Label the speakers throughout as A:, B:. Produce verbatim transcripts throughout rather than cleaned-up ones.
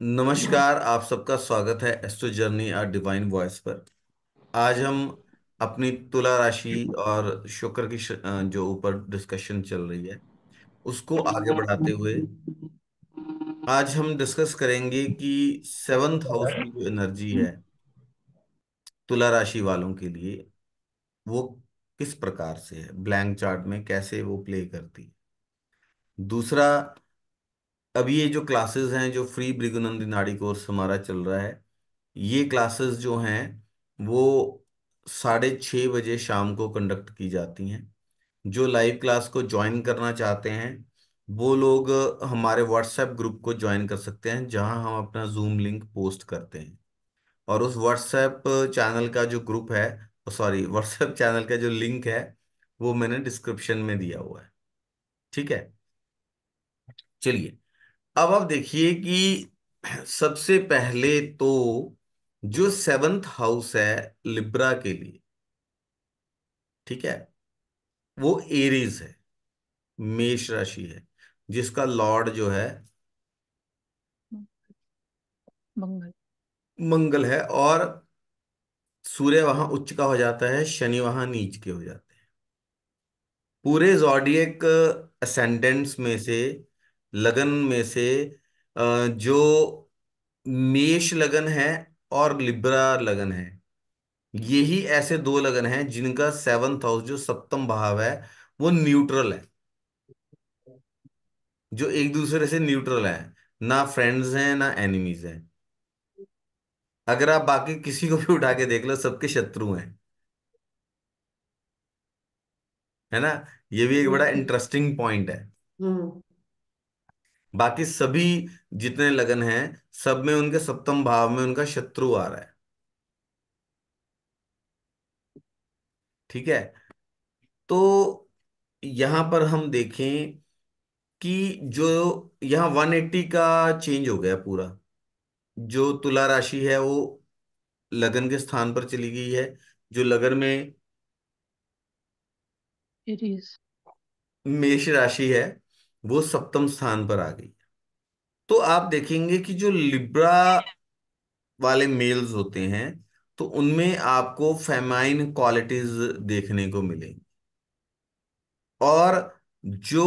A: नमस्कार, आप सबका स्वागत है astro journey or divine voice पर। आज हम अपनी तुला राशि और शुक्र की श- अ, जो ऊपर डिस्कशन चल रही है उसको आगे बढ़ाते हुए आज हम डिस्कस करेंगे कि सेवन्थ हाउस की जो एनर्जी है तुला राशि वालों के लिए वो किस प्रकार से है, ब्लैंक चार्ट में कैसे वो प्ले करती है। दूसरा, अभी ये जो क्लासेस हैं, जो फ्री भृगुनंदी नाड़ी कोर्स हमारा चल रहा है, ये क्लासेस जो हैं वो साढ़े छः बजे शाम को कंडक्ट की जाती हैं। जो लाइव क्लास को ज्वाइन करना चाहते हैं वो लोग हमारे व्हाट्सएप ग्रुप को ज्वाइन कर सकते हैं, जहां हम अपना जूम लिंक पोस्ट करते हैं। और उस व्हाट्सएप चैनल का जो ग्रुप है, सॉरी व्हाट्सएप चैनल का जो लिंक है वो मैंने डिस्क्रिप्शन में दिया हुआ है। ठीक है, चलिए अब आप देखिए कि सबसे पहले तो जो सेवंथ हाउस है लिब्रा के लिए, ठीक है, वो एरीज है, मेष राशि है, जिसका लॉर्ड जो है
B: मंगल।
A: मंगल है। और सूर्य वहां उच्च का हो जाता है, शनि वहां नीच के हो जाते हैं। पूरे जॉडिएक असेंडेंट्स में से, लगन में से, अ, जो मेष लगन है और लिब्रा लगन है, यही ऐसे दो लगन हैं जिनका सेवंथ हाउस जो सप्तम भाव है वो न्यूट्रल है, जो एक दूसरे से न्यूट्रल है। ना फ्रेंड्स हैं ना एनिमीज हैं। अगर आप बाकी किसी को भी उठा के देख लो, सबके शत्रु हैं, है ना। ये भी एक बड़ा इंटरेस्टिंग पॉइंट है।
B: हम्म।
A: बाकी सभी जितने लगन हैं, सब में उनके सप्तम भाव में उनका शत्रु आ रहा है। ठीक है, तो यहां पर हम देखें कि जो यहाँ वन एट्टी का चेंज हो गया पूरा। जो तुला राशि है वो लगन के स्थान पर चली गई है। जो लगन में
B: एरीज।
A: मेष राशि है वो सप्तम स्थान पर आ गई। तो आप देखेंगे कि जो लिब्रा वाले मेल्स होते हैं तो उनमें आपको फेमाइन क्वालिटीज देखने को मिलेंगी। और जो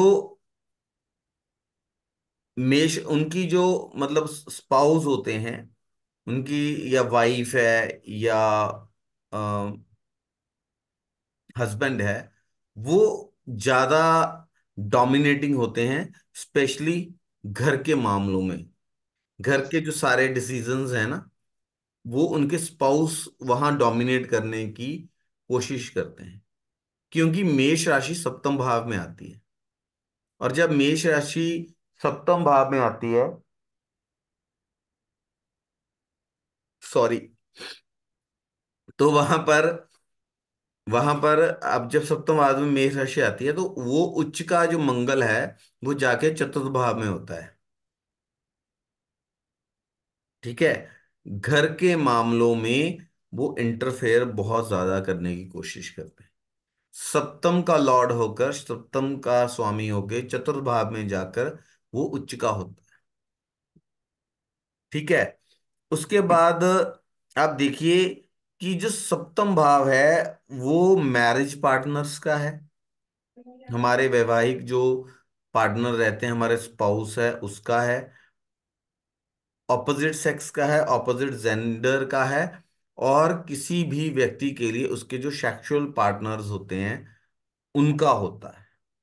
A: मेष, उनकी जो मतलब स्पाउस होते हैं, उनकी या वाइफ है या हस्बैंड है, वो ज्यादा डोमिनेटिंग होते हैं, स्पेशली घर के मामलों में। घर के जो सारे डिसीजंस हैं ना, वो उनके स्पाउस वहां डोमिनेट करने की कोशिश करते हैं, क्योंकि मेष राशि सप्तम भाव में आती है। और जब मेष राशि सप्तम भाव में आती है, सॉरी, तो वहां पर वहां पर अब जब सप्तम भाव में मेष राशि आती है तो वो उच्च का जो मंगल है वो जाके चतुर्थ भाव में होता है। ठीक है, घर के मामलों में वो इंटरफेयर बहुत ज्यादा करने की कोशिश करते हैं। सप्तम का लॉर्ड होकर, सप्तम का स्वामी होकर चतुर्थ भाव में जाकर वो उच्च का होता है। ठीक है, उसके बाद आप देखिए कि जो सप्तम भाव है वो मैरिज पार्टनर्स का है। हमारे वैवाहिक जो पार्टनर रहते हैं, हमारे स्पाउस है, उसका है। ऑपोजिट सेक्स का है, ऑपोजिट जेंडर का है। और किसी भी व्यक्ति के लिए उसके जो सेक्सुअल पार्टनर्स होते हैं उनका होता है।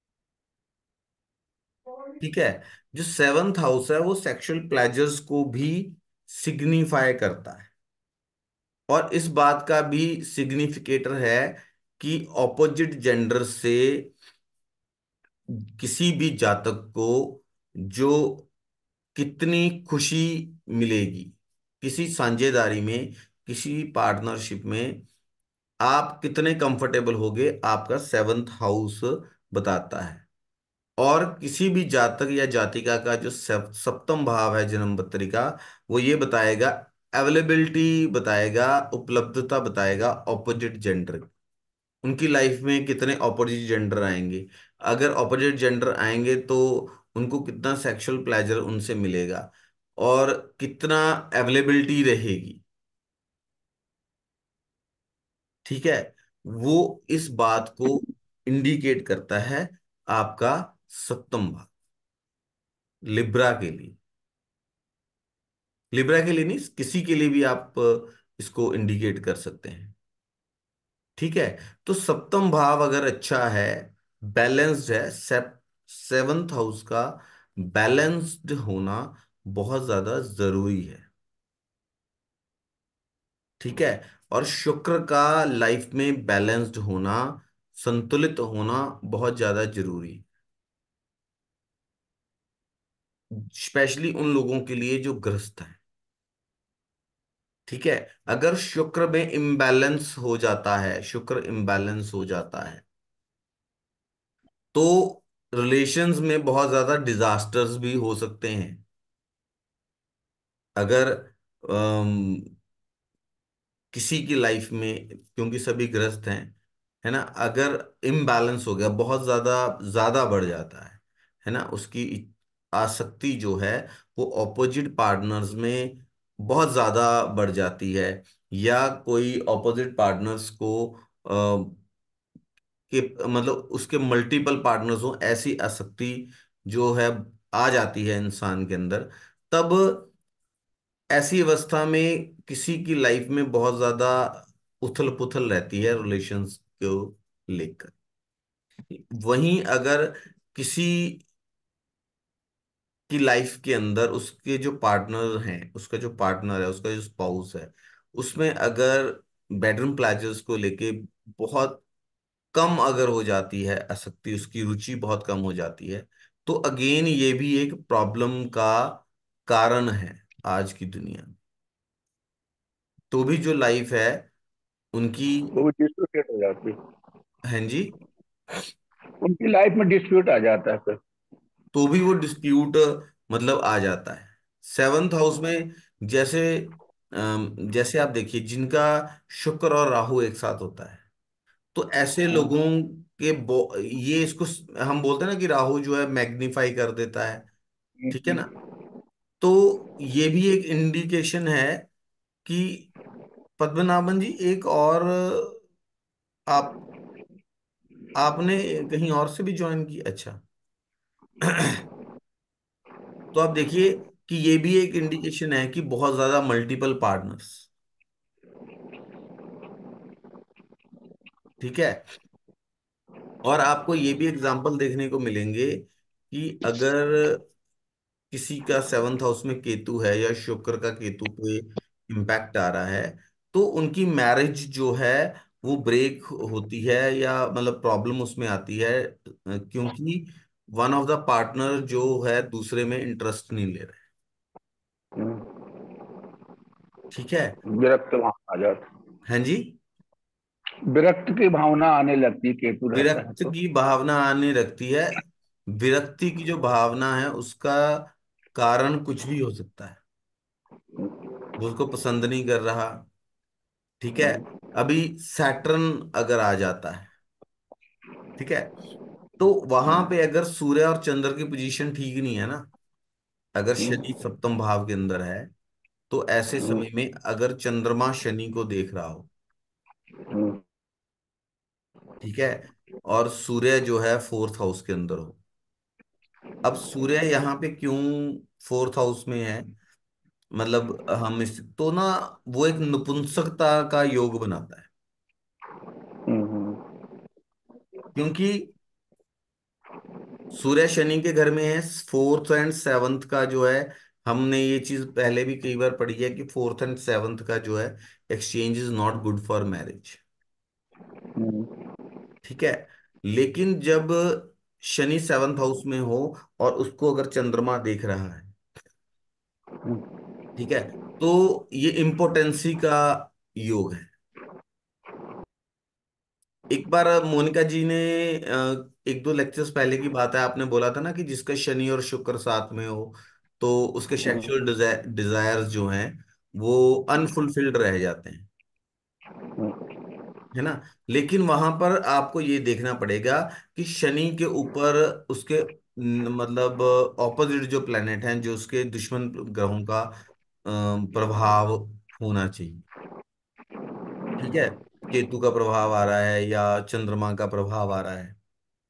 A: ठीक है, जो सेवंथ हाउस है वो सेक्सुअल प्लेजर्स को भी सिग्निफाई करता है। और इस बात का भी सिग्निफिकेटर है कि ऑपोजिट जेंडर से किसी भी जातक को जो कितनी खुशी मिलेगी किसी साझेदारी में, किसी पार्टनरशिप में, आप कितने कंफर्टेबल होगे, आपका सेवंथ हाउस बताता है। और किसी भी जातक या जातिका का जो सप- सप्तम भाव है जन्म पत्रिका, वो ये बताएगा, अवेलेबिलिटी बताएगा, उपलब्धता बताएगा ऑपोजिट जेंडर। उनकी लाइफ में कितने ऑपोजिट जेंडर आएंगे, अगर ऑपोजिट जेंडर आएंगे तो उनको कितना सेक्सुअल प्लेजर उनसे मिलेगा। और कितना अवेलेबिलिटी रहेगी, ठीक है, वो इस बात को इंडिकेट करता है आपका सप्तम भाव। लिब्रा के लिए, लिब्रा के लिए नहीं, किसी के लिए भी आप इसको इंडिकेट कर सकते हैं, ठीक है। तो सप्तम भाव अगर अच्छा है, बैलेंस्ड है, सेवंथ हाउस का बैलेंस्ड होना बहुत ज्यादा जरूरी है, ठीक है। और शुक्र का लाइफ में बैलेंस्ड होना, संतुलित होना बहुत ज्यादा जरूरी है, स्पेशली उन लोगों के लिए जो ग्रस्त हैं, ठीक है। अगर शुक्र में इम्बैलेंस हो जाता है, शुक्र इम्बैलेंस हो जाता है, तो रिलेशंस में बहुत ज्यादा डिजास्टर्स भी हो सकते हैं। अगर अम, किसी की लाइफ में, क्योंकि सभी ग्रस्त हैं, है ना, अगर इम्बैलेंस हो गया, बहुत ज्यादा ज्यादा बढ़ जाता है है ना, उसकी आसक्ति जो है वो ऑपोजिट पार्टनर्स में बहुत ज्यादा बढ़ जाती है, या कोई ऑपोजिट पार्टनर्स को कि मतलब उसके मल्टीपल पार्टनर्स हो, ऐसी आसक्ति जो है आ जाती है इंसान के अंदर, तब ऐसी अवस्था में किसी की लाइफ में बहुत ज्यादा उथल पुथल रहती है रिलेशंस को लेकर। वहीं अगर किसी की लाइफ के अंदर उसके जो पार्टनर हैं, उसका जो पार्टनर है, उसका जो स्पाउस है, उसमें अगर बेडरूम प्लेजर्स को लेके बहुत कम अगर हो जाती है आसक्ति, उसकी रुचि बहुत कम हो जाती है, तो अगेन ये भी एक प्रॉब्लम का कारण है आज की दुनिया में। तो भी जो लाइफ है उनकी,
C: वो भी डिस्प्यूटेड हो जाती है।
A: हाँ जी,
C: उनकी लाइफ में डिस्प्यूट आ जाता है फिर।
A: तो भी वो डिस्प्यूट मतलब आ जाता है सेवंथ हाउस में। जैसे अम, जैसे आप देखिए, जिनका शुक्र और राहु एक साथ होता है, तो ऐसे लोगों के बो- ये इसको हम बोलते हैं ना कि राहु जो है मैग्नीफाई कर देता है, ठीक है ना। तो ये भी एक इंडिकेशन है कि पद्मनाभन जी, एक और आप आपने कहीं और से भी ज्वाइन की, अच्छा। तो आप देखिए कि ये भी एक इंडिकेशन है कि बहुत ज्यादा मल्टीपल पार्टनर्स, ठीक है। और आपको ये भी एग्जाम्पल देखने को मिलेंगे कि अगर किसी का सेवंथ हाउस में केतु है या शुक्र का केतु पे इम्पैक्ट आ रहा है, तो उनकी मैरिज जो है वो ब्रेक होती है, या मतलब प्रॉब्लम उसमें आती है, अ, क्योंकि वन ऑफ द पार्टनर जो है दूसरे में इंटरेस्ट नहीं ले रहे, ठीक है।
C: विरक्त भावना आ जाती,
A: हाँ जी,
C: विरक्त की भावना आने लगती है केतु रहता है
A: विरक्त
C: तो।
A: की भावना आने लगती है। विरक्ति की जो भावना है उसका कारण कुछ भी हो सकता है, वो उसको पसंद नहीं कर रहा, ठीक है। अभी सैटर्न अगर आ जाता है, ठीक है, तो वहां पे अगर सूर्य और चंद्र की पोजीशन ठीक नहीं है ना, अगर शनि सप्तम भाव के अंदर है, तो ऐसे समय में अगर चंद्रमा शनि को देख रहा हो, ठीक है, और सूर्य जो है फोर्थ हाउस के अंदर हो। अब सूर्य यहाँ पे क्यों फोर्थ हाउस में है, मतलब हम इस तो ना, वो एक नपुंसकता का योग बनाता है, क्योंकि सूर्य शनि के घर में है, फोर्थ एंड सेवंथ का जो है, हमने ये चीज पहले भी कई बार पढ़ी है कि फोर्थ एंड सेवंथ का जो है exchange is not good for marriage, ठीक है। लेकिन जब शनि सेवंथ हाउस में हो और उसको अगर चंद्रमा देख रहा है, ठीक है, तो ये इम्पोर्टेंसी का योग है। एक बार मोनिका जी ने अ, एक दो लेक्चर्स पहले की बात है, आपने बोला था ना कि जिसका शनि और शुक्र साथ में हो, तो उसके सेक्सुअल डिजायर्स जो हैं वो अनफुलफिल्ड रह जाते हैं, है ना। लेकिन वहां पर आपको ये देखना पड़ेगा कि शनि के ऊपर उसके न- मतलब ऑपोजिट जो प्लेनेट हैं, जो उसके दुश्मन ग्रहों का अ, प्रभाव होना चाहिए। ठीक है, केतु का प्रभाव आ रहा है या चंद्रमा का प्रभाव आ रहा है।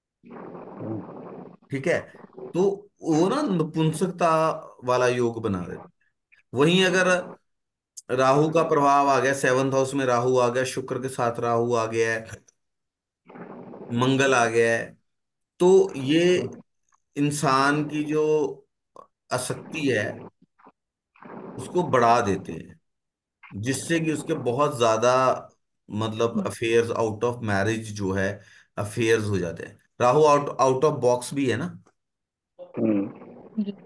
A: ठीक है, तो वो ना नपुंसकता वाला योग बना देते। वहीं अगर राहु का प्रभाव आ गया, सेवंथ हाउस में राहु आ गया, शुक्र के साथ राहु आ गया है, मंगल आ गया है, तो ये इंसान की जो आसक्ति है उसको बढ़ा देते हैं, जिससे कि उसके बहुत ज्यादा मतलब अफेयर्स आउट ऑफ मैरिज जो है, अफेयर्स हो जाते हैं। Rahu out out of box भी है ना,
C: हम्म।
B: जी।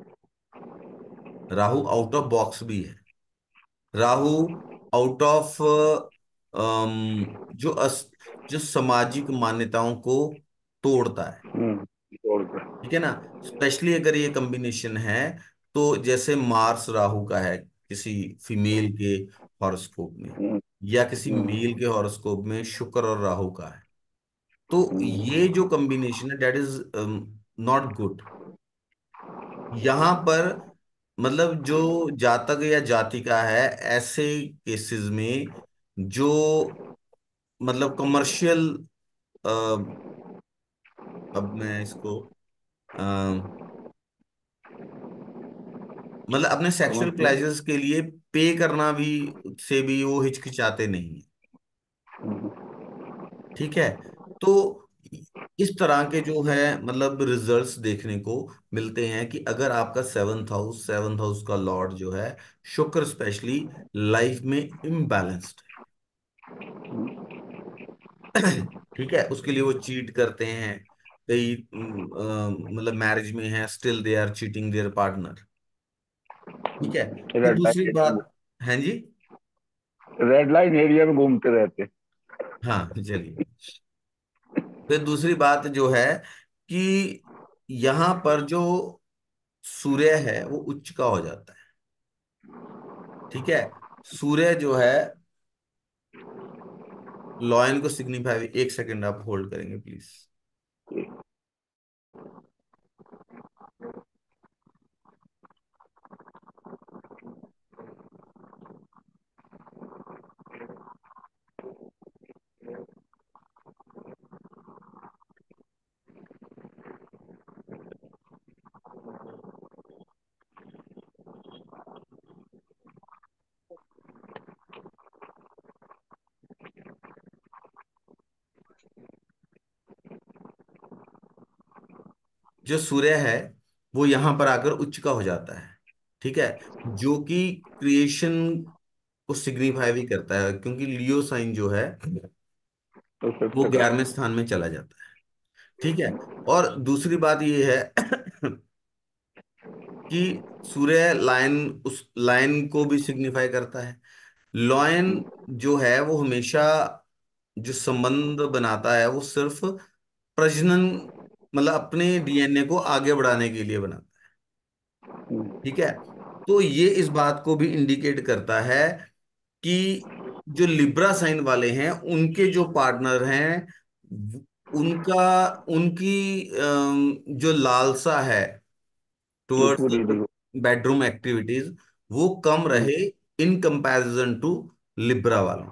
A: राहु आउट ऑफ बॉक्स भी है। राहु आउट ऑफ जो अस, जो सामाजिक मान्यताओं को तोड़ता है।
C: हम्म। छोड़ कर।
A: ठीक है ना, स्पेशली अगर ये कॉम्बिनेशन है, तो जैसे मार्स राहु का है किसी फीमेल के हॉरोस्कोप में,
C: हम्म।
A: या किसी
C: हम्म।
A: मेल के हॉरोस्कोप में शुक्र और राहु का है, तो
C: हम्म।
A: ये जो कॉम्बिनेशन है दैट इज नॉट गुड। यहाँ पर मतलब जो जातक या जातिका है, ऐसे केसेस में जो मतलब कमर्शियल, अब मैं इसको अ, मतलब अपने सेक्सुअल
C: समझिए।
A: प्लेजर्स के लिए पे करना भी, से भी वो हिचकिचाते नहीं है।
C: हम्म।
A: ठीक है, तो इस तरह के जो है मतलब रिजल्ट्स देखने को मिलते हैं कि अगर आपका सेवन्थ हाउस सेवन्थ हाउस का लॉर्ड जो है शुक्र स्पेशली लाइफ में इम्बैलेंस्ड है। ठीक है, उसके लिए वो चीट करते हैं। कई अम, अ, मतलब मैरिज में है, still they are cheating their partner. ठीक है, फिर
C: रेड
A: दूसरी
C: लाइन एरिया में
A: बात। है जी।
C: रेड लाइन एरिया में घूमते रहते।
A: हाँ चलिए, फिर दूसरी बात जो है कि यहाँ पर जो सूर्य है वो उच्च का हो जाता है। ठीक है, सूर्य जो है लॉयन को सिग्निफाई, एक सेकंड आप होल्ड करेंगे प्लीज। जो सूर्य है वो यहां पर आकर उच्च का हो जाता है। ठीक है, जो कि क्रिएशन को सिग्निफाई भी करता है, क्योंकि लियो साइन जो है
C: तो
A: वो
C: सबसे का।
A: ग्यारहवें स्थान में चला जाता है। ठीक है, और दूसरी बात ये है कि सूर्य लायन, उस लायन को भी सिग्निफाई करता है। लॉयन जो है वो हमेशा जो संबंध बनाता है वो सिर्फ प्रजनन, मतलब अपने डीएनए को आगे बढ़ाने के लिए बनाता है। ठीक है, तो ये इस बात को भी इंडिकेट करता है कि जो लिब्रा साइन वाले हैं उनके जो पार्टनर हैं वो- उनका उनकी अम, जो लालसा है
C: वो
A: टुवर्ड्स
C: पूरी नहीं हो।
A: बेडरूम एक्टिविटीज वो कम
C: हम्म।
A: रहे इन कंपैरिजन टू लिब्रा वालों।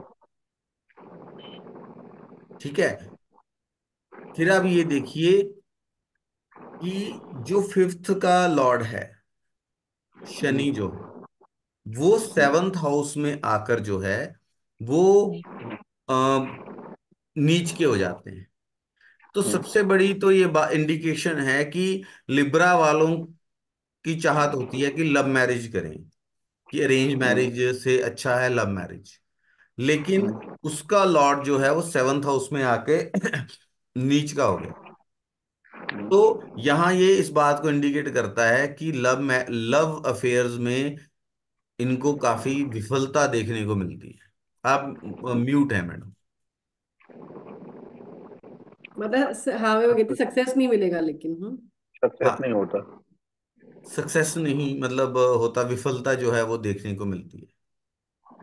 A: ठीक है, फिर आप ये देखिए कि जो फिफ्थ का लॉर्ड है शनि जो है, वो सेवंथ हाउस में आकर जो है वो
B: नहीं।
A: अ, नीच के हो जाते हैं। तो
C: हम्म।
A: सबसे बड़ी तो ये इंडिकेशन है कि लिब्रा वालों की चाहत होती है कि लव मैरिज करें, कि अरेंज
C: हम्म।
A: मैरिज से अच्छा है लव मैरिज। लेकिन
C: हम्म।
A: उसका लॉर्ड जो है वो सेवंथ हाउस में आके नीच का हो गया। तो यहाँ ये इस बात को इंडिकेट करता है कि लव में लव अफेयर्स में इनको काफी विफलता देखने को मिलती है। आप म्यूट है मैडम।
D: मतलब स- हाँ मैं वो कहती सक्सेस नहीं मिलेगा लेकिन हम्म।
C: सक्सेस
A: हाँ,
C: नहीं होता।
A: सक्सेस नहीं मतलब होता, विफलता जो है वो देखने को मिलती है।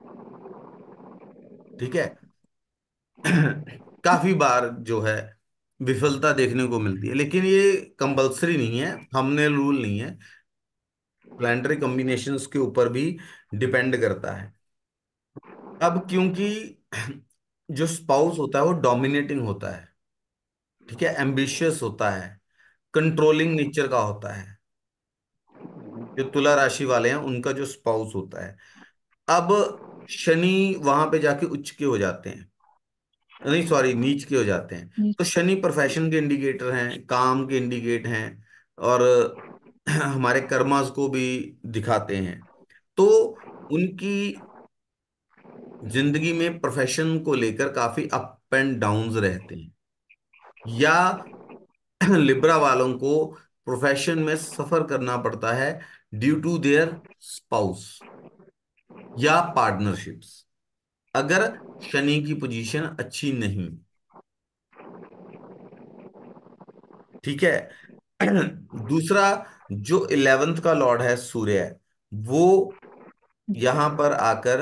A: ठीक है, काफी बार जो है विफलता देखने को मिलती है, लेकिन ये कंपल्सरी नहीं है, थंबनेल रूल नहीं है। प्लानिटरी कॉम्बिनेशंस के ऊपर भी डिपेंड करता है। अब क्योंकि जो स्पाउस होता है वो डोमिनेटिंग होता है, ठीक है, एम्बिशियस होता है, कंट्रोलिंग नेचर का होता है, जो तुला राशि वाले हैं उनका जो स्पाउस होता है। अब शनि वहां पे जाके उच्च के हो जाते हैं, नहीं सॉरी नीच के हो जाते हैं। तो
B: नीच।
A: शनि प्रोफेशन के इंडिकेटर हैं, काम के इंडिकेट हैं, और हमारे कर्मास को भी दिखाते हैं। तो उनकी जिंदगी में प्रोफेशन को लेकर काफी अप एंड डाउन्स रहते हैं, या लिब्रा वालों को प्रोफेशन में सफर करना पड़ता है ड्यू टू देयर स्पाउस या पार्टनरशिप्स, अगर शनि की पोजीशन अच्छी नहीं। ठीक है। दूसरा, जो इलेवेंथ का लॉर्ड है सूर्य, वो यहां पर आकर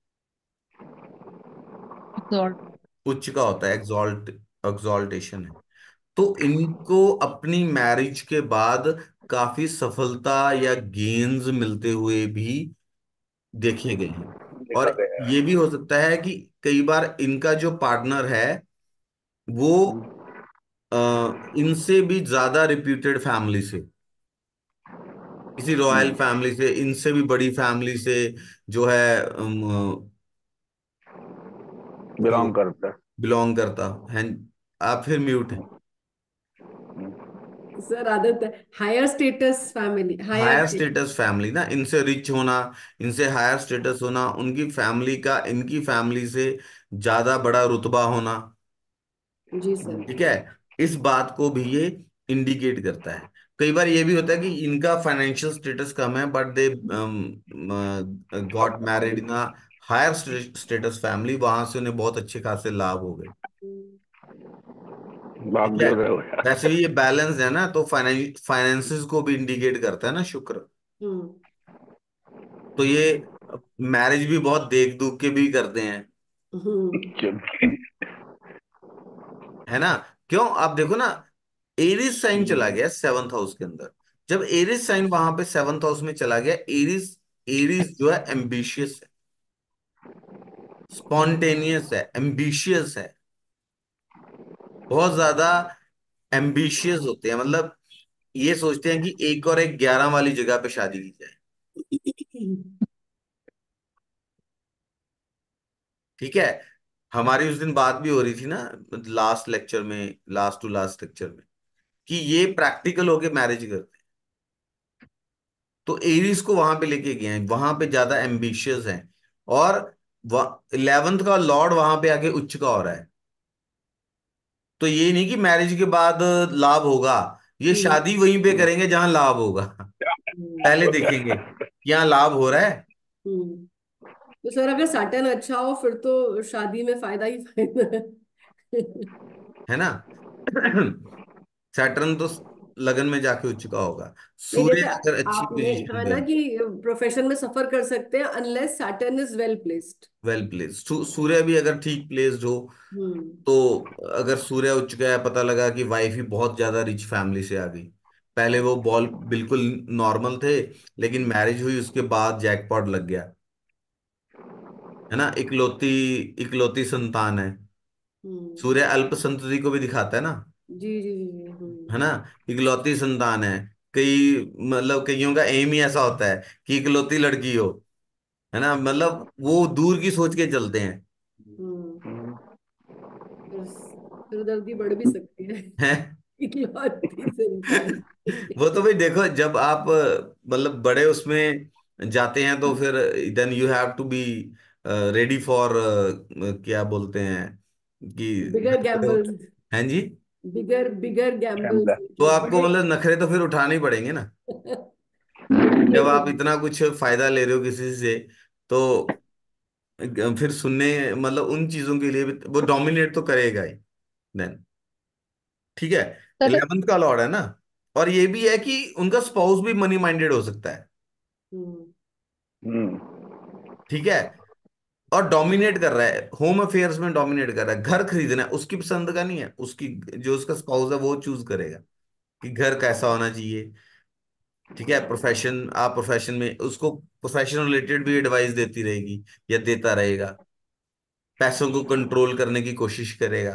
B: एग्जॉल्ट।
A: उच्च का होता है, एग्जॉल्ट, एग्जॉल्टेशन है। तो इनको अपनी मैरिज के बाद काफी सफलता या गेन्स मिलते हुए भी देखे गए हैं।
C: देखा
A: और
C: गया
A: ये भी हो सकता है कि कई बार इनका जो पार्टनर है वो
C: है।
A: अ, इनसे भी ज्यादा रिप्यूटेड फैमिली से, किसी रॉयल फैमिली से, इनसे भी बड़ी फैमिली से जो है, अम, जो
C: बिलोंग करता है।
A: बिलोंग करता है। आप फिर म्यूट है।
D: सर आदत है, higher status family, higher
A: higher
D: status.
A: Status family ना, इनसे रिच होना, इनसे हायर स्टेटस होना, उनकी फैमिली का इनकी फैमिली से ज्यादा बड़ा रुतबा होना।
D: जी सर।
A: ठीक है। इस बात को भी ये इंडिकेट करता है। कई बार ये भी होता है कि इनका फाइनेंशियल स्टेटस कम है, but they got married in a higher status family, वहां से उन्हें बहुत अच्छे खासे लाभ हो गए। ठीक है।
C: भाग्योदय हो यार।
A: वैसे भी ये बैलेंस है ना, तो फाइनेंस फाइनेंसिस को भी इंडिकेट करता है ना शुक्र।
D: हम्म।
A: तो ये मैरिज भी बहुत देख दुख के भी करते हैं,
D: हम्म।
A: है ना। क्यों, आप देखो ना, एरिस साइन चला गया सेवंथ हाउस के अंदर। जब एरिस साइन वहां पे सेवंथ हाउस में चला गया, एरिस, एरिस जो है एम्बिशियस है, स्पॉन्टेनियस है, एम्बिशियस है, बहुत ज्यादा एम्बिशियस होते हैं। मतलब ये सोचते हैं कि एक और एक ग्यारह वाली जगह पे शादी की जाए। ठीक है। हमारी उस दिन बात भी हो रही थी ना, लास्ट लेक्चर में, लास्ट टू लास्ट लेक्चर में, कि ये प्रैक्टिकल होके मैरिज करते हैं। तो एरीज को वहां पे लेके गए हैं, वहां पे ज्यादा एम्बिशियस हैं। और इलेवेंथ का लॉर्ड वहां पे आके उच्च का हो रहा है। तो ये नहीं कि मैरिज के बाद लाभ होगा, ये
D: हम्म।
A: शादी वहीं पे करेंगे जहां लाभ होगा। पहले देखेंगे कि यहाँ लाभ हो रहा है
D: हम्म। तो सर अगर सैटर्न अच्छा हो फिर तो शादी में फायदा ही फायदा है।
A: है ना। सैटर्न तो लगन में जाके उच्च का होगा।
D: नहीं
A: सूर्य
D: जैसे
A: अगर अच्छी
D: आपने
A: पोजीशन
D: कहा
A: पे,
D: ना कि प्रोफेशन में सफर कर सकते हैं unless Saturn is well placed.
A: Well placed, Surya भी अगर ठीक प्लेस्ड हो,
D: हम्म।
A: तो अगर सूर्य उच्च गया, पता लगा कि वाइफ ही बहुत ज्यादा रिच फैमिली से आ गई, पहले वो बॉल बिल्कुल नॉर्मल थे, लेकिन मैरिज हुई उसके बाद जैकपॉट लग गया, है ना। इकलौती, इकलौती संतान है।
D: हम्म।
A: सूर्य अल्प संतति को भी दिखाता है ना,
D: जी जी जी जी, हम्म।
A: है ना। इकलौती संतान है। कई, मतलब कईयों का एम ही ऐसा होता है कि इकलौती लड़की हो, है ना, मतलब वो दूर की सोच के चलते हैं।
D: हम्म। फिर सिरदर्दी बढ़ भी सकती है।
A: हैं।
D: इकलौती संतान।
A: वो तो भाई देखो, जब आप अ, मतलब बड़े उसमें जाते हैं तो फिर then you have to be ready for, क्या बोलते हैं कि
D: बिगर
A: जब बड़े हो,
D: गैम्बल्स।
A: हैं जी,
D: बिगर बिगर गैम्बल्स
C: कैमरा।
A: तो
D: जो
A: आपको
D: बड़े।
A: मतलब नखरे तो फिर उठाने ही पड़ेंगे ना।
D: उठने
A: जब
D: को
A: आप इतना कुछ फायदा ले रहे हो किसी से, तो अ, फिर सुनने, मतलब उन चीजों के लिए भी वो डोमिनेट तो करेगा ही देन। ठीक है।
B: सर।
A: इलेवेंथ का लॉर्ड है ना। और ये भी है कि उनका स्पाउस भी मनी माइंडेड हो सकता है।
D: हम्म।
C: हम्म।
A: ठीक है। और डोमिनेट कर रहा है, होम अफेयर्स में डोमिनेट कर रहा है, घर खरीदना है, उसकी पसंद का नहीं है, उसकी जो उसका स्पाउस है वो चूज करेगा कि घर कैसा होना चाहिए। ठीक है, प्रोफेशन, आप प्रोफेशन में उसको प्रोफेशन रिलेटेड भी एडवाइस देती रहेगी या देता रहेगा, पैसों को कंट्रोल करने की कोशिश करेगा।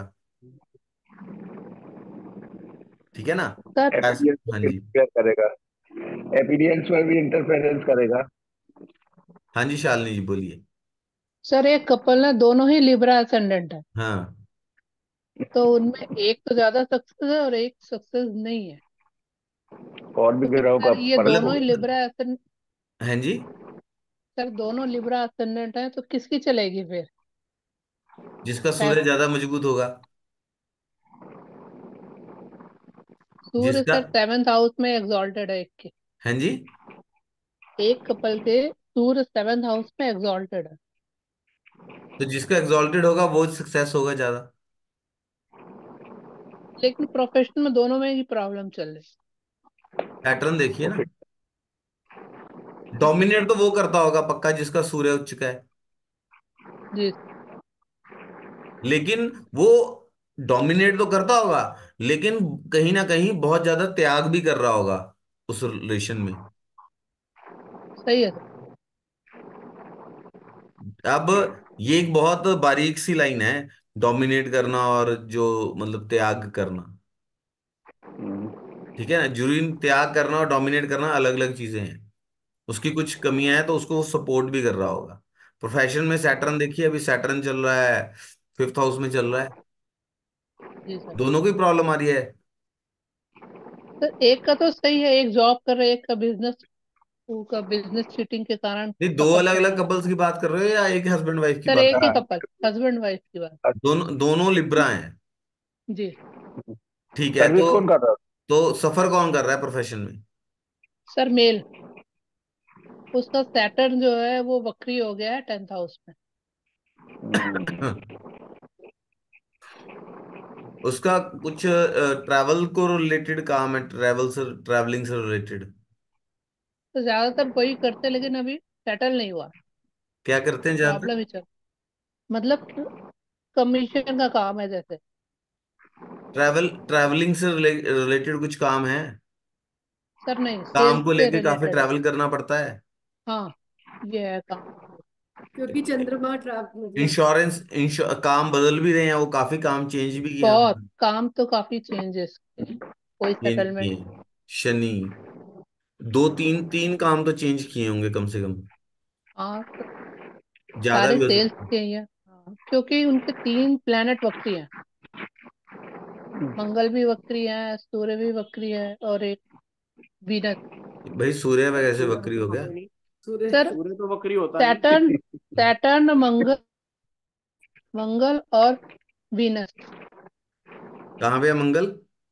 A: ठीक है ना।
B: सर
A: पैस,
C: एपीडियंस
A: हाँ
C: में
A: जी।
C: इंटरफेयर करेगा। एपीडियंस में भी इंटरफेरेंस करेगा।
A: हाँ जी शालिनी जी बोलिए।
B: सर एक कपल है, दोनों ही लिब्रा असेंडेंट है,
A: हाँ
B: तो उनमें एक तो ज्यादा सक्सेस है और एक सक्सेस नहीं है।
C: और भी
B: तो
C: ग्रहों का
B: सर ये दोनों ही
C: परसेंट।
B: लिब्रा असेंडेंट,
A: हाँ जी।
B: सर दोनों लिब्रा असेंडेंट है, तो किसकी चलेगी फिर?
A: जिसका सूर्य
B: फैम-
A: ज्यादा मजबूत होगा।
B: सूर्य
A: जिसका,
B: सर सेवेंथ हाउस में एग्जॉल्टेड है एक के।
A: हाँ जी,
B: एक कपल के सूर्य सेवेंथ हाउस में एग्जॉल्टेड है।
A: तो जिसका एग्जॉल्टेड होगा वो सक्सेस होगा ज्यादा।
B: लेकिन प्रोफेशन में दोनों में ही प्रॉब्लम चल रही
A: पैटर्न देखिए
C: तो
A: ना।
C: फिर
A: डोमिनेट तो वो करता होगा पक्का जिसका सूर्य उच्च का है,
B: है। जी।
A: लेकिन वो डोमिनेट तो करता होगा, लेकिन कहीं ना कहीं बहुत ज्यादा त्याग भी कर रहा होगा उस रिलेशन में।
B: सही है सर।
A: अब ये एक बहुत बारीक सी लाइन है, डोमिनेट करना और जो मतलब त्याग करना। ठीक है ना, जरूरी त्याग करना और डोमिनेट करना अलग अलग चीजें हैं। उसकी कुछ कमियां हैं तो उसको वो सपोर्ट भी कर रहा होगा। प्रोफेशन में सैटर्न देखिए, अभी सैटर्न चल रहा है, फिफ्थ हाउस में चल रहा है,
B: जी सर।
A: दोनों को ही प्रॉब्लम आ रही है।
B: सर एक का तो सही है, एक जॉब कर रहा है, एक का बिजनेस, का बिजनेस चीटिंग के कारण
A: नहीं, दो
B: सफर
A: अलग
B: कर
A: अलग
B: रहा है।
A: कपल्स की बात कर रहे हो या एक हस्बैंड वाइफ की
B: सर
A: बात?
B: एक ही
C: हाँ।
B: कपल, हस्बैंड वाइफ की बात।
A: दोनों दोनों लिब्रा हैं।
B: जी।
A: ठीक है,
C: सर्विस
A: तो
C: कौन कर रहा
A: तो सफर कौन कर रहा है प्रोफेशन में?
B: सर मेल, उसका सैटर्न जो है वो वक्री हो गया है टेंथ हाउस में।
C: था?
A: उसका कुछ ट्रैवल को रिलेटेड काम है, ट्रैवल से, ट्रैवलिंग से रिलेटेड।
B: तो ज्यादातर वही करते, लेकिन अभी सेटल नहीं हुआ।
A: क्या करते हैं ज्यादातर?
B: प्रॉब्लम ही चल, मतलब कमीशन का काम है जैसे।
A: ट्रैवल, ट्रैवलिंग से रिलेटेड कुछ काम है।
B: सर नहीं,
A: काम
B: सेल्स
A: को
B: से
A: लेके काफी
B: रिलेटेड है।
A: ट्रैवल करना पड़ता है।
B: हाँ, ये है काम।
D: क्योंकि चंद्रमा ट्रैप मतलब।
A: इंश्योरेंस, इंश्योर, काम बदल भी रहे हैं वो, काफी काम चेंज भी किया
B: बहुत काम तो काफी चेंजेस, कोई
A: चेंज
B: सेटलमेंट।
A: किए। शनि, दो तीन तीन काम तो चेंज किए होंगे कम से कम,
B: हाँ तो
A: ज्यादा
B: सारे
A: भी हो
B: सेल्स
A: सकते हैं।
B: के ही हैं। हाँ, क्योंकि उनके तीन प्लेनेट वक्री हैं। मंगल भी वक्री है, सूर्य भी वक्री है, और एक वीनस।
A: भाई सूर्य में कैसे
E: सूर्य
A: बकरी
E: तो
A: हो गया?
E: होता ही नहीं।
D: सूर्य।
B: सर
E: सूर्य तो वक्री होता नहीं।
B: सैटर्न, सैटर्न मंगल, मंगल और वीनस।
A: कहाँ पे है मंगल?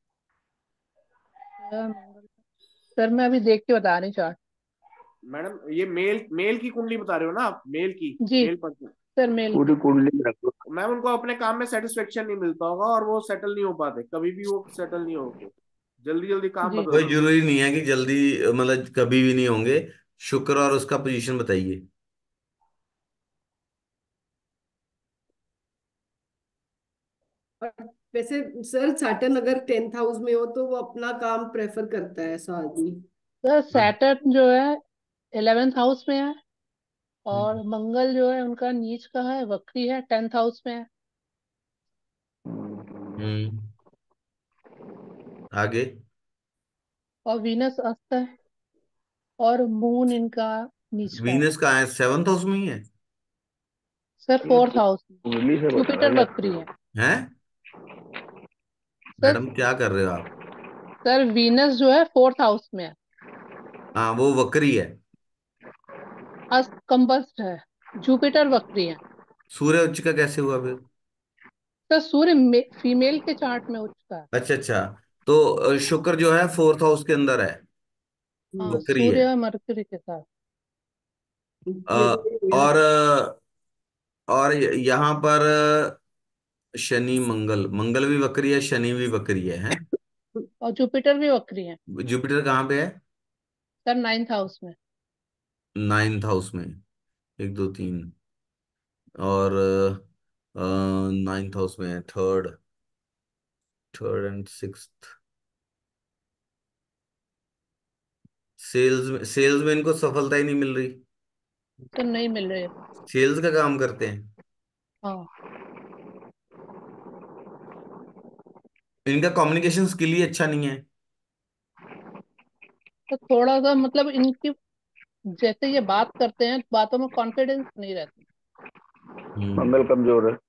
B: मंगल, सर मैं अभी देख के बता रही चार्ट।
E: मैडम ये मेल मेल की कुंडली बता रहे हो ना आप, मेल की,
B: जी
E: मेल पर्सन।
B: सर, मेल
C: पूरी
B: की।
C: कुंडली में रखो।
E: मैम उनको अपने काम में सेटिस्फेक्शन नहीं मिलता होगा और वो सेटल नहीं हो पाते, कभी भी वो सेटल नहीं होते, जल्दी जल्दी काम
B: जी।
A: कोई
E: बदलते
A: जरूरी नहीं है कि जल्दी, मतलब कभी भी नहीं होंगे। शुक्र और उसका पोजीशन बताइए।
D: और वैसे सर सैटर्न अगर टेंथ हाउस में हो तो वो अपना काम प्रेफर करता है ऐसा आदमी।
B: सर
A: हाँ।
B: सैटर्न जो है इलेवेंथ हाउस में है, और
A: हम्म।
B: मंगल जो है उनका नीच का है, वक्री है, टेंथ हाउस में है।
A: हम्म, आगे।
B: और वीनस अस्त है, और मून इनका नीच का है।
A: वीनस कहाँ है? सेवंथ हाउस में ही है?
B: सर
C: ये
B: फोर्थ हाउस में।
C: कुंडली से बता रहा
B: जुपिटर
C: है
B: वक्री
C: आपको।
B: है।
A: हैं?
B: सर,
A: मैडम क्या कर रहे हो आप?
B: सर वीनस जो है फोर्थ हाउस में है,
A: हाँ वो वक्री है।
B: अस्त कंबस्ट है, जुपिटर वक्री है।
A: सूर्य उच्च का कैसे हुआ फिर?
B: सर सूर्य फीमेल के चार्ट में उच्च का है।
A: अच्छा अच्छा, तो अ, शुक्र जो है फोर्थ हाउस के अंदर है,
B: हाँ,
A: वक्री है।
B: सूर्य और मरकरी के साथ।
A: अ,
D: ये तो वही हो गया।
A: और अ, और य- यहाँ पर अ, शनि मंगल, मंगल भी वक्री है, शनि भी वक्री है, हैं?
B: और जुपिटर भी वक्री है।
A: जुपिटर कहाँ पे है?
B: सर नाइन्थ हाउस में।
A: नाइन्थ हाउस में। एक दो तीन, और नाइन्थ हाउस में है, third, third and sixth. Sales में, सेल्स में इनको सफलता ही नहीं मिल रही।
B: तो नहीं मिल रहे।
A: सेल्स का काम करते हैं।
B: हाँ,
A: इनका कम्युनिकेशन स्किल ही अच्छा नहीं है।
B: तो थोड़ा सा मतलब इनकी जैसे ये बात करते हैं बातों में कॉन्फिडेंस नहीं रहता।
A: हम्म।
C: मंगल कमजोर है।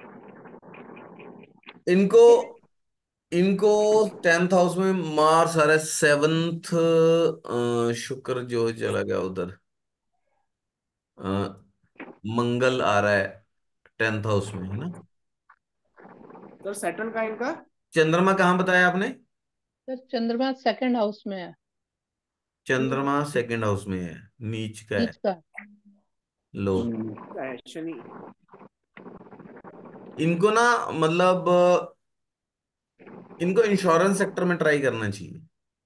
A: इनको इनको टेंथ हाउस में मार्स आ रहा है, सेवंथ। शुक्र जो चला गया उधर। अ, मंगल आ रहा है टेंथ हाउस में, है ना।
E: सर सैटर्न का इनका।
A: चंद्रमा कहाँ बताया आपने?
B: तो चंद्रमा सेकंड हाउस में है,
A: चंद्रमा सेकंड हाउस में है, नीच का
B: नीच
A: है।
B: का।
A: लो,
C: हम्म,
E: क्या है शनि।
A: इनको ना मतलब अ, इनको इंश्योरेंस सेक्टर में ट्राई करना चाहिए।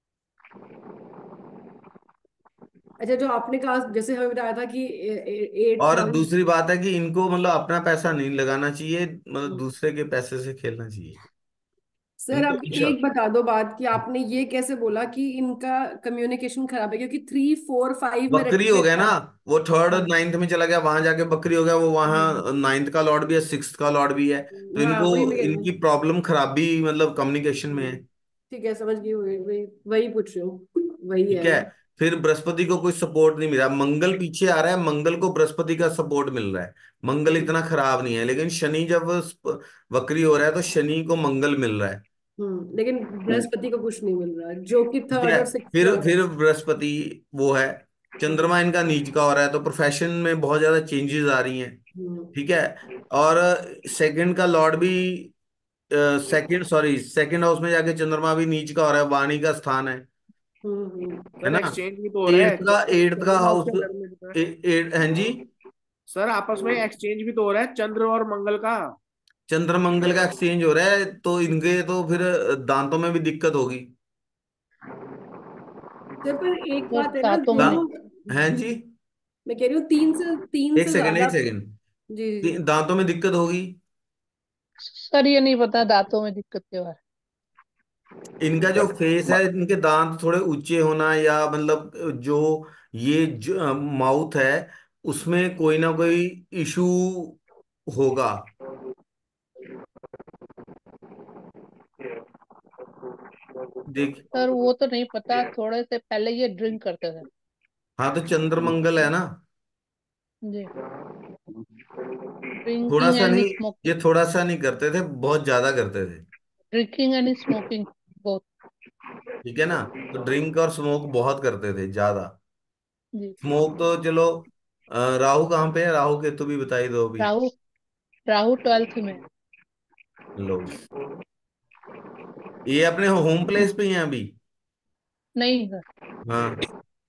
D: अच्छा, जो आपने कहा जैसे हमें बताया था कि एट
A: और
D: पॉइंट।
A: दूसरी बात है कि इनको मतलब अपना पैसा नहीं लगाना चाहिए, मतलब दूसरे के पैसे से खेलना चाहिए।
D: सर
A: इनको
D: अब
A: इंश्योर
D: एक बता दो बात कि आपने ये कैसे बोला कि इनका कम्युनिकेशन खराब है, क्योंकि थ्री फोर फाइव में
A: बकरी हो
D: रेट्रोग्रेड
A: गया ना।
D: था।
A: वो थर्ड
D: हाँ।
A: नाइन्थ में चला गया, वहां जाके बकरी हो गया। वो
D: हम्म,
A: वहां नाइन्थ का लॉर्ड भी है, सिक्स्थ का लॉर्ड भी है। तो
D: हाँ
A: इनको
D: वही मैं कह रही
A: इनकी
D: हूँ।
A: प्रॉब्लम खराबी मतलब कम्युनिकेशन में है।
D: हम्म, ठीक है, समझ गई। वही वही वही पूछ रही हूँ, वही
A: ठीक
D: है।
A: है। फिर बृहस्पति को कोई सपोर्ट नहीं मिला, मंगल पीछे आ रहा है, मंगल को बृहस्पति का सपोर्ट मिल रहा है। मंगल इतना खराब नहीं है, लेकिन शनि जब स्प- वक्री हो रहा है तो शनि को मंगल मिल रहा है।
D: हम्म, लेकिन बृहस्पति को कुछ नहीं मिल रहा, जो कि
A: ठीक
D: थर्ड
A: है।
D: और सिक्स
A: फिर
D: लॉर्ड है।
A: फिर बृहस्पति वो है।
D: हम्म।
A: चंद्रमा इनका नीच का हो रहा है, तो प्रोफेशन में बहुत ज्यादा चेंजेस आ रही हैं।
D: हम्म।
A: ठीक है। और सेकंड का लॉर्ड भी, सेकंड सॉरी सेकंड हाउस में जाके चंद्रमा भी नीच का हो रहा है, वाणी का स्थान है
D: हम्म। हम्म।
A: है
E: सर
A: ना।
E: एक्सचेंज भी तो हो रहा है
A: एट्थ का
E: चंद्र
A: एट्थ का
E: चंद्रमा
A: हाउस,
E: उसके घर में जो है।
A: एट हाँ जी।
E: सर आपस में एक्सचेंज भी तो हो रहा है चंद्र और मंगल का।
A: चंद्र मंगल का एक्सचेंज हो रहा है, तो इनके तो फिर दांतों में भी दिक्कत होगी।
D: सर पर एक
B: तो
D: बात है ना,
B: दांतों में नहीं।
D: दोनों।
A: हैं जी।
D: मैं कह रही हूँ तीन से तीन
A: एक
D: से
A: सेकंड,
D: ज्यादा।
A: एक सेकंड।
D: जी जी।
A: दांतों में दिक्कत होगी।
B: सर ये नहीं पता दांतों में दिक्कत के बारे।
A: इनका जो फेस है, इनके दांत थोड़े ऊंचे होना, या मतलब जो ये जो माउथ है उसमें कोई ना कोई इशू होगा। देख।
B: सर वो तो नहीं पता, थोड़े से पहले ये ड्रिंक करते थे।
A: हाँ, तो चंद्र मंगल है ना।
B: जी।
A: थोड़ा
B: ड्रिंकिंग
A: सा
B: एंड
A: नहीं, ये
B: स्मोकिंग।
A: थोड़ा सा नहीं करते थे, बहुत ज्यादा करते थे।
B: Drinking and smoking both.
A: ठीक है ना। तो ड्रिंक और स्मोक बहुत करते थे, ज्यादा।
B: जी।
A: स्मोक तो चलो। अ, राहु कहाँ पे है? राहु केतु भी बताई दो अभी।
B: राहु, राहु ट्वेल्थ में है।
A: लो, ये अपने होम प्लेस पे ही हैं अभी।
B: नहीं सर।
A: हाँ।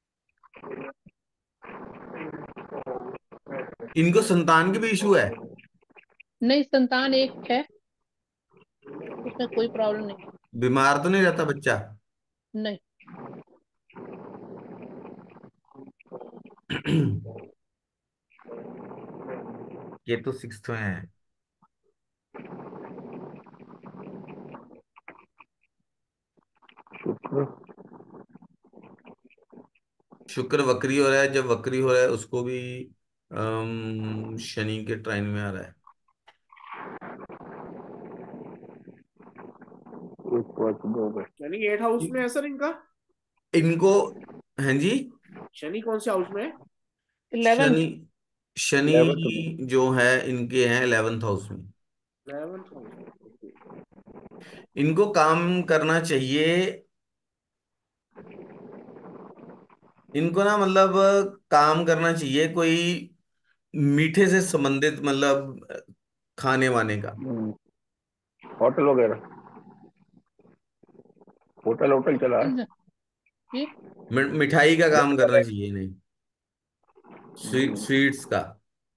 A: इनको संतान की भी इशू है।
B: नहीं, संतान एक है, उसमें कोई प्रॉब्लम नहीं।
A: बीमार तो नहीं रहता बच्चा?
B: नहीं।
A: केतु सिक्स्थ में है।
C: शुक्र।
A: शुक्र वक्री हो रहा है, जब वक्री हो रहा है उसको भी अम, शनि के ट्राइन में आ रहा है।
C: एक पाँच दो में।
E: शनि एट हाउस में है सर इनका।
A: इनको, हैं जी।
E: शनि कौन से हाउस में है।
B: इलेवेंथ।
A: शनि, शनि
C: इलेवेंथ में।
A: जो है इनके हैं इलेवेंथ हाउस में।
E: इलेवेंथ हाउस में ओके।
A: इनको काम करना चाहिए। इनको ना मतलब काम करना चाहिए कोई मीठे से संबंधित, मतलब खाने वाने का।
C: हम्म, होटल वगैरह। होटल होटल चला है।
B: जी।
A: मि- मिठाई का काम करना चाहिए इन्हें। स्वीट,
C: हम्म,
A: स्वीट्स का।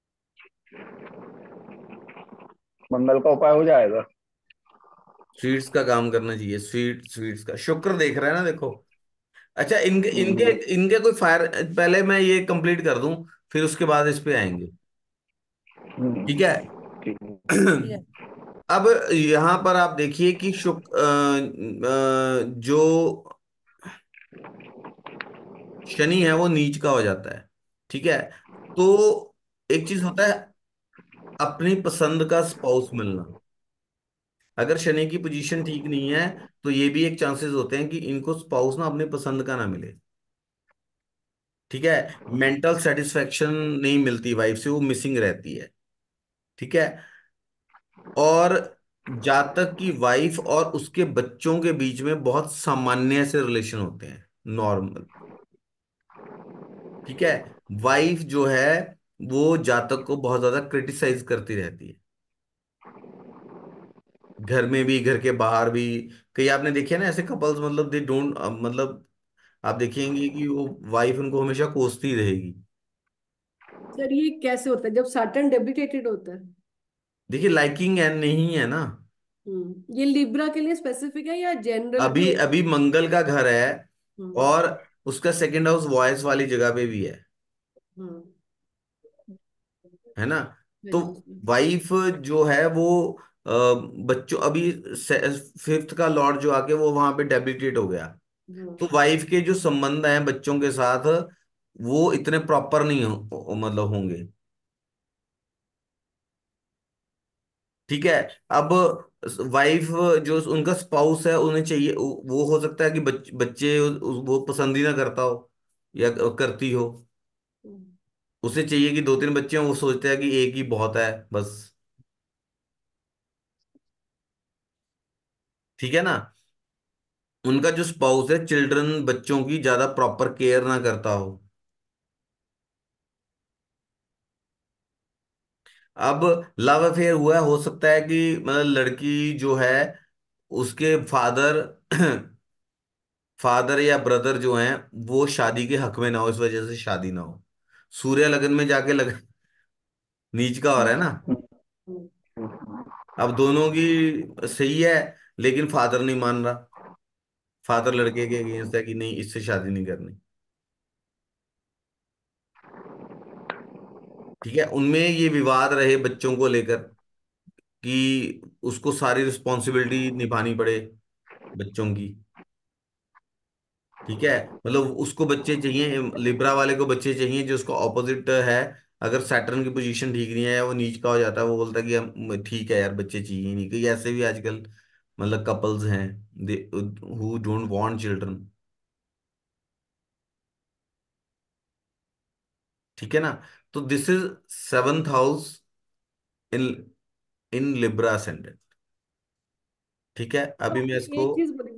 C: मंगल का उपाय हो जाएगा।
A: स्वीट्स का काम करना चाहिए, स्वीट स्वीट्स का। शुक्र देख रहा है ना, देखो। अच्छा, इनके इनके
C: हम्म,
A: इनके कोई फायर, पहले मैं ये कंप्लीट कर दूं, फिर उसके बाद इस पे आएंगे।
C: हम्म,
A: ठीक है।
C: ठीक है।
B: या
A: अब यहां पर आप देखिए कि शुक्र अ, अ, जो शनि है वो नीच का हो जाता है। ठीक है। तो एक चीज होता है अपनी पसंद का स्पाउस मिलना। अगर शनि की पोजीशन ठीक नहीं है तो ये भी एक चांसेस होते हैं कि इनको स्पाउस ना अपनी पसंद का ना मिले। ठीक है। मेंटल सेटिस्फेक्शन नहीं मिलती वाइफ से, वो मिसिंग रहती है। ठीक है। और जातक की वाइफ और उसके बच्चों के बीच में बहुत सामान्य से रिलेशन होते हैं, नॉर्मल। ठीक है। वाइफ जो है वो जातक को बहुत ज्यादा क्रिटिसाइज करती रहती है, घर में भी घर के बाहर भी। कई आपने देखे ना ऐसे कपल्स, मतलब दे डोंट, मतलब आप देखेंगे कि वो वाइफ उनको हमेशा कोसती रहेगी।
D: सर ये कैसे होता है जब सैटर्न डेबिलिटेटेड होता है?
A: देखिए लाइकिंग एंड नहीं है ना।
D: हम्म, ये लिब्रा के लिए स्पेसिफिक है या जनरल
A: अभी
D: जो?
A: अभी मंगल का घर है
D: हम्म।
A: और उसका सेकंड हाउस वॉयस वाली जगह पे भी है
D: हम्म।
A: है ना।
D: हाँ
A: तो
D: जी।
A: वाइफ जो है वो अ, बच्चों अभी फिफ्थ का लॉर्ड जो आके वो वहां पे डेबिलिटेट हो गया।
D: हम्म।
A: तो वाइफ के जो संबंध हैं बच्चों के साथ वो इतने प्रॉपर नहीं हो, मतलब होंगे। ठीक है। अब वाइफ जो उनका स्पाउस है उन्हें चाहिए, वो हो सकता है कि बच, बच्चे वो पसंद ही ना करता हो या करती हो।
D: हम्म।
A: उसे चाहिए कि दो तीन बच्चे हों, वो सोचता है कि एक ही बहुत है बस। ठीक है ना। उनका जो स्पाउस है चिल्ड्रन बच्चों की ज्यादा प्रॉपर केयर ना करता हो। अब लव अफेयर हुआ है, हो सकता है कि मतलब लड़की जो है उसके फादर फादर या ब्रदर जो हैं वो शादी के हक में ना हो, इस वजह से शादी ना हो। सूर्य लगन में जाके लग नीच का हो रहा है ना।
D: हम्म।
A: अब दोनों की सही है लेकिन फादर नहीं मान रहा। फादर लड़के के अगेंस्ट है कि नहीं इससे शादी नहीं करनी। ठीक है। उनमें ये विवाद रहे बच्चों को लेकर कि उसको सारी रिस्पॉन्सिबिलिटी निभानी पड़े बच्चों की। ठीक है। मतलब उसको बच्चे चाहिए, लिब्रा वाले को बच्चे चाहिए जो उसका ऑपोजिट है। अगर सैटर्न की पोजीशन ठीक नहीं है या वो नीच का हो जाता है वो बोलता है कि हम ठीक है यार बच्चे चाहिए ही नहीं। कई ऐसे भी आजकल मतलब कपल्स हैं they who don't want children. ठीक है ना। तो this is seventh house in in Libra ascendant. ठीक है। अभी मैं
D: तो
A: इसको
D: एक चीज